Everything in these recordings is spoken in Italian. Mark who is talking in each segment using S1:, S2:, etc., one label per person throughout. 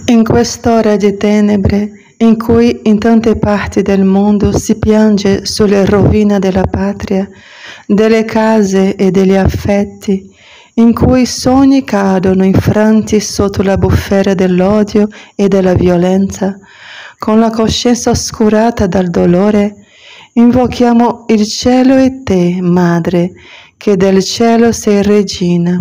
S1: In quest'ora di tenebre, in cui in tante parti del mondo si piange sulle rovine della patria, delle case e degli affetti, in cui sogni cadono infranti sotto la bufera dell'odio e della violenza, con la coscienza oscurata dal dolore, invochiamo il cielo e te, Madre, che del cielo sei regina.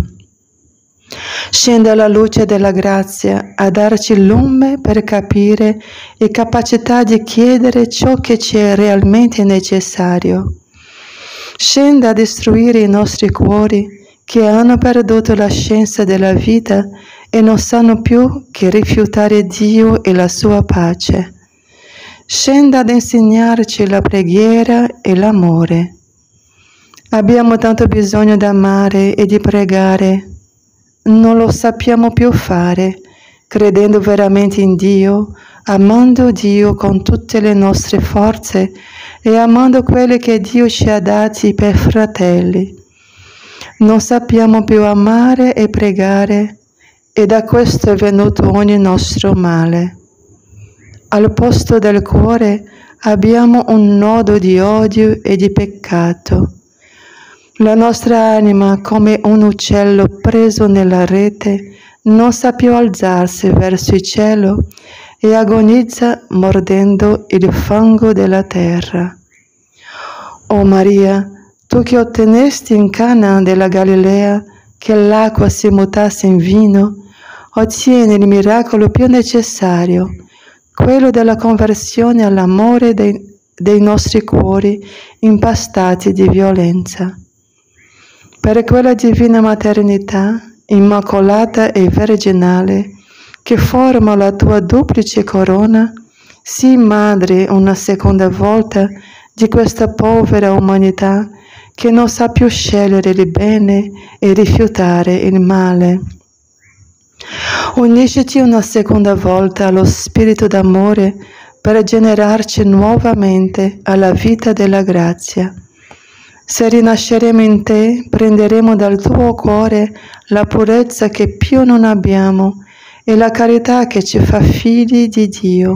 S1: Scende la luce della grazia a darci lume per capire e capacità di chiedere ciò che ci è realmente necessario. Scende a distruggere i nostri cuori che hanno perduto la scienza della vita e non sanno più che rifiutare Dio e la sua pace. Scende ad insegnarci la preghiera e l'amore. Abbiamo tanto bisogno di amare e di pregare. Non lo sappiamo più fare, credendo veramente in Dio, amando Dio con tutte le nostre forze e amando quelli che Dio ci ha dati per fratelli. Non sappiamo più amare e pregare, e da questo è venuto ogni nostro male. Al posto del cuore abbiamo un nodo di odio e di peccato. La nostra anima, come un uccello preso nella rete, non sa più alzarsi verso il cielo e agonizza mordendo il fango della terra. O Maria, tu che ottenesti in Cana della Galilea che l'acqua si mutasse in vino, ottieni il miracolo più necessario, quello della conversione all'amore dei nostri cuori impastati di violenza. Per quella divina maternità, immacolata e virginale, che forma la tua duplice corona, sii madre una seconda volta di questa povera umanità che non sa più scegliere il bene e rifiutare il male. Unisciti una seconda volta allo spirito d'amore per generarci nuovamente alla vita della grazia. Se rinasceremo in te, prenderemo dal tuo cuore la purezza che più non abbiamo e la carità che ci fa figli di Dio.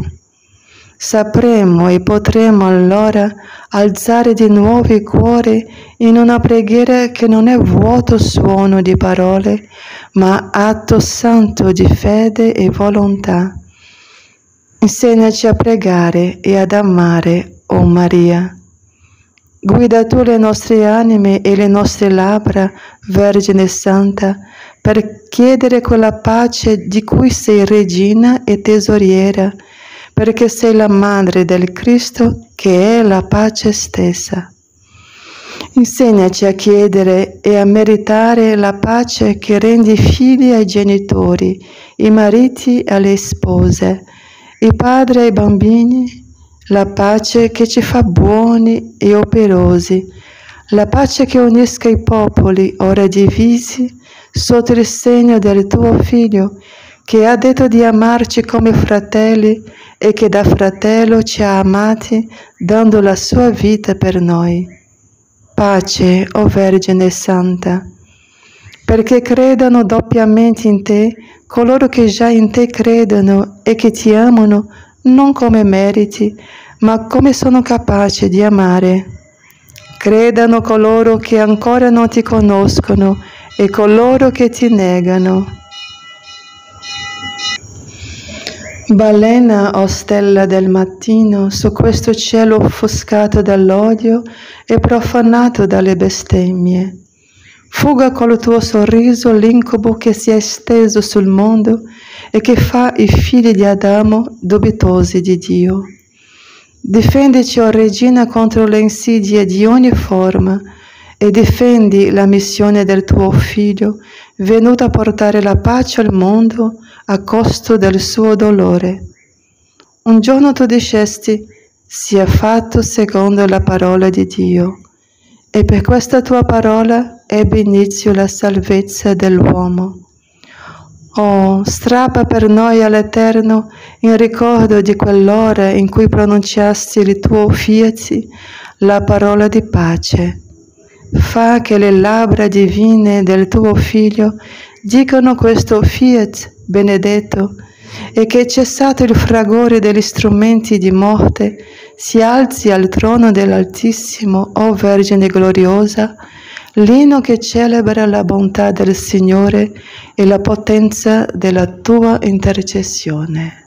S1: Sapremo e potremo allora alzare di nuovo il cuore in una preghiera che non è vuoto suono di parole, ma atto santo di fede e volontà. Insegnaci a pregare e ad amare, o Maria. Guida tu le nostre anime e le nostre labbra, Vergine Santa, per chiedere quella pace di cui sei regina e tesoriera, perché sei la Madre del Cristo che è la pace stessa. Insegnaci a chiedere e a meritare la pace che rende i figli ai genitori, i mariti alle spose, i padri ai bambini, la pace che ci fa buoni e operosi, la pace che unisca i popoli ora divisi sotto il segno del tuo Figlio, che ha detto di amarci come fratelli e che da fratello ci ha amati dando la sua vita per noi. Pace, o Vergine Santa, perché credano doppiamente in te coloro che già in te credono e che ti amano non come meriti, ma come sono capaci di amare. Credano coloro che ancora non ti conoscono e coloro che ti negano. Balena, o stella del mattino, su questo cielo offuscato dall'odio e profanato dalle bestemmie. Fuga col tuo sorriso l'incubo che si è esteso sul mondo e che fa i figli di Adamo dubitosi di Dio. Difendici, o Regina, contro le insidie di ogni forma e difendi la missione del tuo Figlio, venuto a portare la pace al mondo a costo del suo dolore. Un giorno tu dicesti, sia fatto secondo la parola di Dio, e per questa tua parola ebbe inizio la salvezza dell'uomo. Oh, strappa per noi all'Eterno in ricordo di quell'ora in cui pronunciasti il tuo fiat, la parola di pace. Fa che le labbra divine del tuo Figlio dicano questo fiat benedetto, e che cessato il fragore degli strumenti di morte, si alzi al trono dell'Altissimo, o Vergine gloriosa, l'inno che celebra la bontà del Signore e la potenza della tua intercessione.